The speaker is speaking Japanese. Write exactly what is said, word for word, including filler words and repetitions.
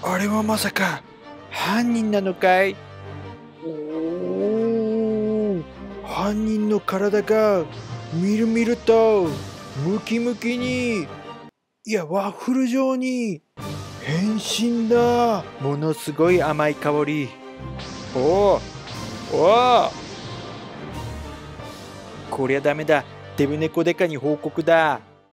あれはまさか犯人なのかい？おお、犯人の体がみるみるとムキムキに、いやワッフル状に変身だ。ものすごい甘い香り。おおおお、こりゃダメだ。デブ猫デカに報告だ。